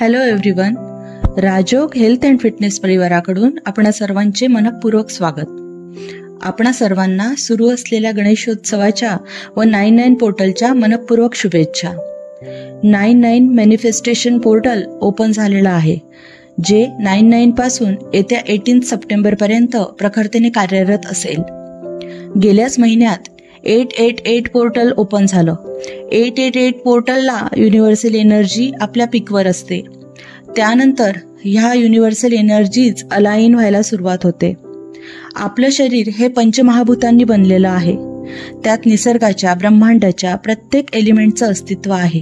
Hello everyone, Rajyog health and fitness परिवाराकडून आपणा सर्वांचे मनपूर्वक स्वागत. आपणा सर्वांना सुरू असलेल्या गणेशोत्सवाच्या व 99 पोर्टलच्या मनपूर्वक शुभेच्छा. 99 मॅनिफेस्टेशन पोर्टल ओपन झालेलं आहे, जे 99 पासून येत्या 18 सप्टेंबर पर्यंत प्रखरतेने कार्यरत असेल. गेल्याच महिन्यात 888 पोर्टल ओपन झालं. 888 पोर्टलला युनिव्हर्सल एनर्जी आपल्या पीकवर असते. त्यानंतर ह्या युनिव्हर्सल एनर्जीज अलाइन व्हायला सुरुवात होते. आपलं शरीर हे पंचमहाभूतांनी बनलेलं आहे. त्यात निसर्गाच्या, ब्रह्मांडाच्या प्रत्येक एलिमेंटचं अस्तित्व आहे.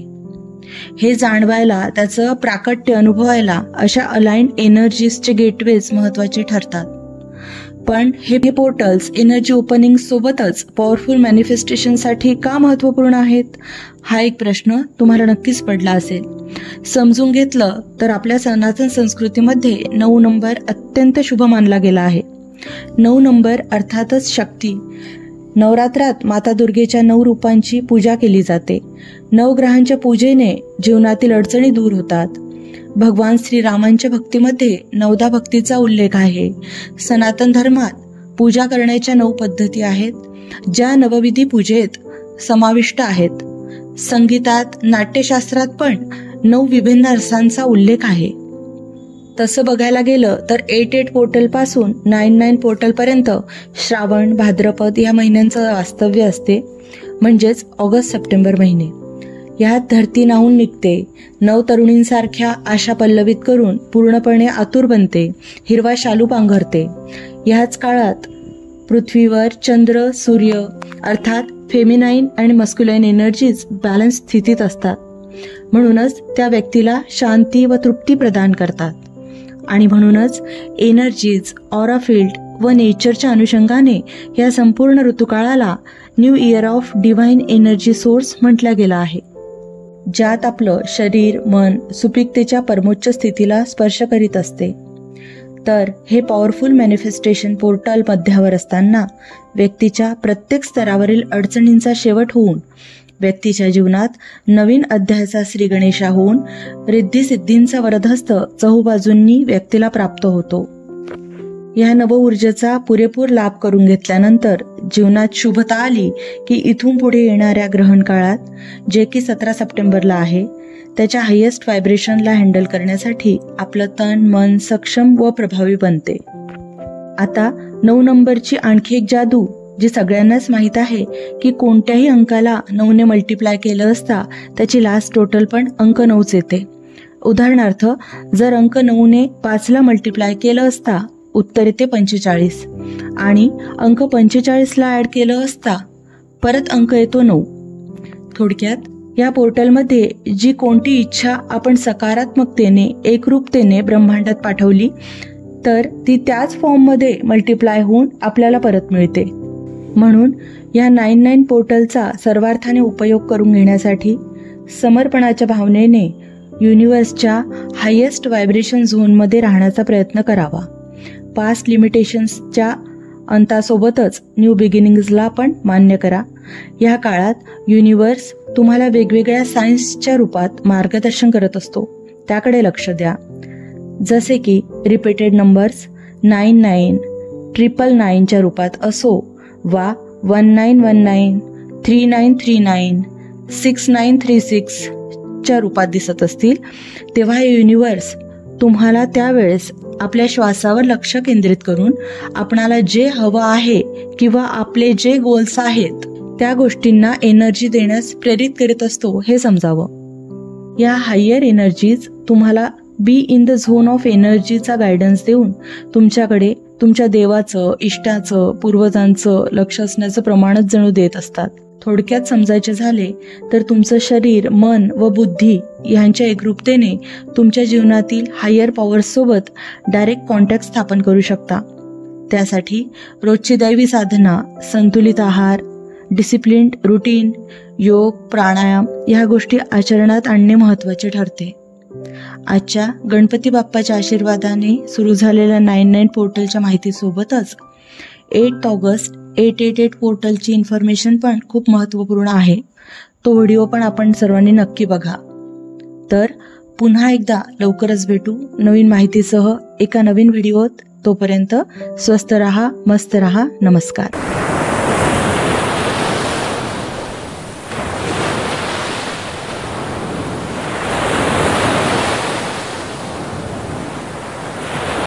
हे जाणवायला, त्याचं प्राकट्य अनुभवायला अशा अलाइन्ड एनर्जीजचे गेटवेज महत्त्वाचे ठरतात. पण हे पोर्टल्स एनर्जी ओपनिंग सोबतच पॉवरफुल मॅनिफेस्टेशनसाठी का महत्त्वपूर्ण आहेत, हा एक प्रश्न तुम्हाला नक्कीच पडला असेल. समजून घेतलं तर आपल्या सनातन संस्कृतीमध्ये 9 नंबर अत्यंत शुभ मानला गेला आहे. 9 नंबर अर्थातच शक्ती. नवरात्रात माता दुर्गेच्या 9 रूपांची पूजा केली जाते. 9 ग्रहांच्या पूजेने जीवनातील अडचणी दूर होतात. भगवान श्रीरामांच्या भक्तीमध्ये 9दा भक्तीचा उल्लेख आहे. सनातन धर्मात पूजा करण्याच्या 9 पद्धती आहेत, ज्या नवविधी पूजेत समाविष्ट आहेत. संगीतात, नाट्यशास्त्रात पण 9 विभिन्न रसांचा उल्लेख आहे. तसं बघायला गेलं तर 88 पोर्टल पासून 99 पोर्टल पर्यंत श्रावण, भाद्रपद या महिन्यांचं वास्तव्य असते, म्हणजेच ऑगस्ट सप्टेंबर महिने. यात धरती नाहून निघते, 9 तरुणींसारख्या आशा पल्लवित करून पूर्णपणे आतुर बनते, हिरवा शालू पांघरते. ह्याच काळात पृथ्वीवर चंद्र, सूर्य अर्थात फेमिनाईन आणि मस्क्युलाईन एनर्जीज बॅलन्स स्थितीत असतात. म्हणूनच त्या व्यक्तीला शांती व तृप्ती प्रदान करतात. आणि म्हणूनच एनर्जीज, ऑरा फील्ड व नेचरच्या अनुषंगाने या संपूर्ण ऋतुकाळाला new year of divine energy source म्हटलं गेलं आहे, ज्यात आपलं शरीर, मन सुपीकतेच्या परमोच्च स्थितीला स्पर्श करीत असते. तर हे पॉवरफुल मॅनिफेस्टेशन पोर्टल मध्यावर असताना व्यक्तीच्या प्रत्येक स्तरावरील अडचणींचा शेवट होऊन व्यक्तीच्या जीवनात नवीन अध्यायाचा श्री गणेशा होऊन रिद्धी-सिद्धींचा वरदहस्त चहूबाजूंनी व्यक्तीला प्राप्त होतो. या नव ऊर्जेचा पुरेपूर लाभ करून घेतल्यानंतर जीवनात शुभता आली की इथून पुढे येणाऱ्या ग्रहण काळात, जे की 17 सप्टेंबरला आहे, त्याच्या हायेस्ट व्हायब्रेशनला हँडल करण्यासाठी आपलं तन मन सक्षम व प्रभावी बनते. आता 9 नंबरची आणखी एक जादू, जी सगळ्यांनाच माहीत आहे की कोणत्याही अंकाला 9ने मल्टिप्लाय केलं असता त्याची लास्ट टोटल पण अंक 9च येते. उदाहरणार्थ, जर अंक 9ने 5ला मल्टिप्लाय केलं असता उत्तर येते 45, आणि अंक 45ला ऍड केलं असता परत अंक येतो 9. थोडक्यात या पोर्टलमध्ये जी कोणती इच्छा आपण सकारात्मकतेने, एकरूपतेने ब्रह्मांडात पाठवली तर ती त्याच फॉर्ममध्ये मल्टिप्लाय होऊन आपल्याला परत मिळते. म्हणून या 99 पोर्टलचा सर्वार्थाने उपयोग करून घेण्यासाठी समर्पणाच्या भावनेने युनिव्हर्सच्या हायेस्ट व्हायब्रेशन झोनमध्ये राहण्याचा प्रयत्न करावा. पास्ट लिमिटेशन्सच्या अंतासोबतच न्यू बिगिनिंग्सला पण मान्य करा. या काळात युनिव्हर्स तुम्हाला वेगवेगळ्या सायन्सच्या रूपात मार्गदर्शन करत असतो, त्याकडे लक्ष द्या. जसे की रिपीटेड नंबर्स 99, 999च्या रूपात असो वा 1919, 3939, 6936 च्या रूपात दिसत असतील, तेव्हा हे युनिव्हर्स तुम्हाला त्यावेळेस आपल्या श्वासावर लक्ष केंद्रित करून आपणाला जे हवं आहे किंवा आपले जे गोल्स आहेत त्या गोष्टींना एनर्जी देण्यास प्रेरित करीत असतो, हे समजावं. या हायर एनर्जीज तुम्हाला be in the zone of एनर्जीचा गायडन्स देऊन तुमच्याकडे तुमच्या देवाचं, इष्टाचं, पूर्वजांचं लक्ष असण्याचं प्रमाणच जणू देत असतात. थोडक्यात समजायचे झाले तर तुमचं शरीर, मन व बुद्धी यांच्या एकरूपतेने तुमच्या जीवनातील हायर पॉवर्ससोबत डायरेक्ट कॉन्टॅक्ट स्थापन करू शकता. त्यासाठी रोजची दैवी साधना, संतुलित आहार, डिसिप्लिन्ड रुटीन, योग, प्राणायाम या गोष्टी आचरणात आणणे महत्त्वाचे ठरते. आजच्या गणपती बाप्पाच्या आशीर्वादाने सुरू झालेल्या 99 पोर्टलच्या माहितीसोबतच 8 ऑगस्ट 888 पोर्टलची इन्फॉर्मेशन पण खूप महत्त्वपूर्ण आहे. तो व्हिडिओ पण आपण सर्वांनी नक्की बघा. तर पुन्हा एकदा लवकरच भेटू नवीन माहितीसह एका नवीन व्हिडिओत. तोपर्यंत स्वस्थ रहा, मस्त रहा. नमस्कार.